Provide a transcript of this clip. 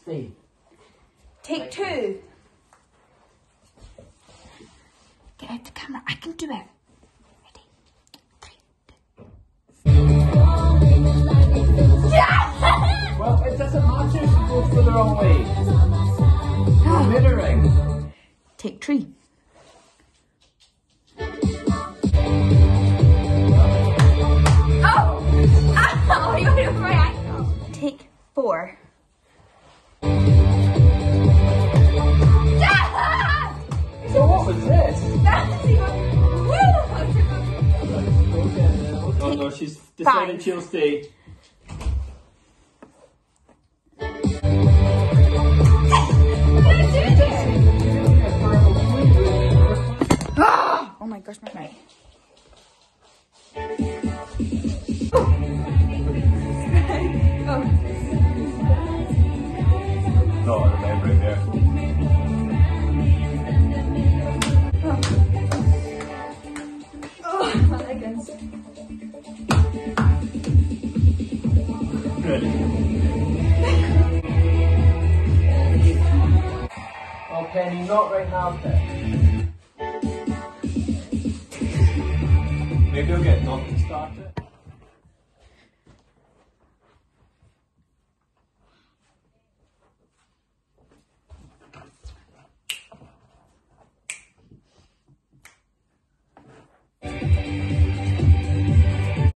Stay. Take two. Get out the camera. I can do it. Ready? 3, 2. Well, it doesn't matter if you go for the wrong way. You're mirroring. Take 3. Oh! Oh, you went over my ankle. Take 4. So what was this? Oh no, she's decided she'll stay. Oh my gosh, my right. Oh. No, I remember it there. Oh, my legs. Ready? Oh, Penny, not right now, Penny. Maybe I'll get nothing started.